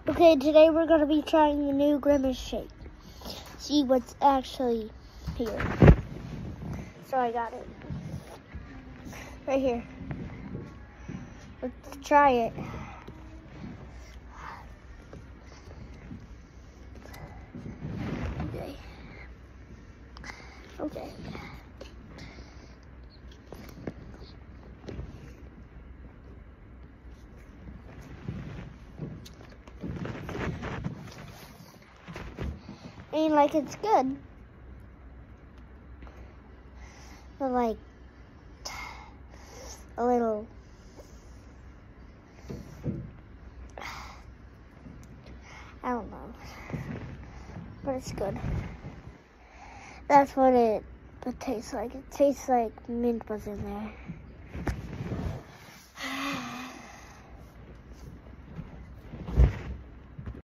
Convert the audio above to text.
Okay, today we're going to be trying the new grimace shake. See what's actually here. So I got it. Right here. Let's try it. Okay. Ain't like it's good, but like a little. I don't know, but it's good. That's what it tastes like. It tastes like mint was in there.